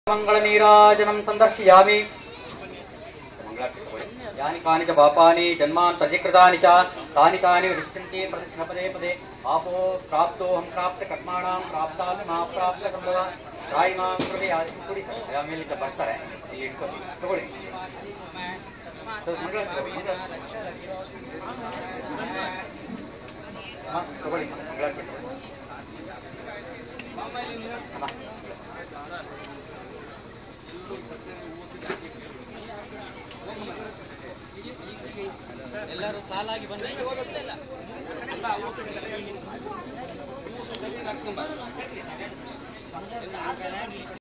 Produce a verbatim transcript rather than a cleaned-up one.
मंगल नीराजनं संदर्शयामि। यानि कानि च पापानि जन्मान्तर्यकृतानि च तानि तानि विशिष्यन्ते प्रदक्षिण पदे पदे। आपो प्राप्तोऽहं प्राप्त कर्माणां प्राप्तापि मा प्राप्त संभव राय मां कृपे आदिकुಡಿ ಆಮೇಲೆ ಇಷ್ಟ ಬರ್ತಾರೆ ಇಟ್ಕೊಳ್ಳಿ ತಗೊಳ್ಳಿ ತಗೊಳ್ಳಿ ಮಂಗಳ ಎಲ್ಲರೂ ಸಾಲಾಗಿ ಬಂದ್ರೆ